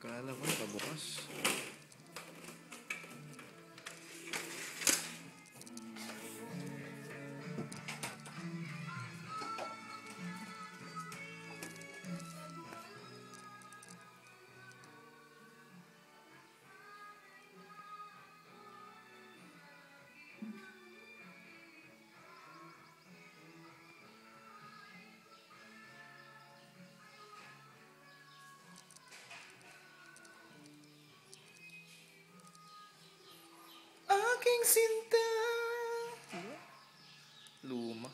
Kala ko nakabukas. Aking sinta. Luma.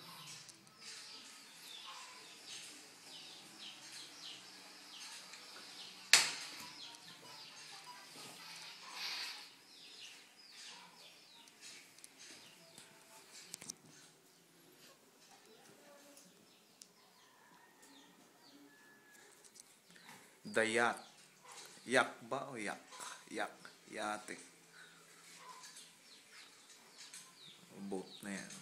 Dayat. Yak ba o yak? Yak. Yate. Boat na yan.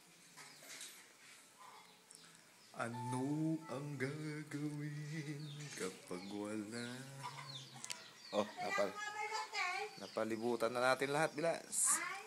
Ano ang gagawin kapag wala? Oh, napalibutan na natin lahat, bilas.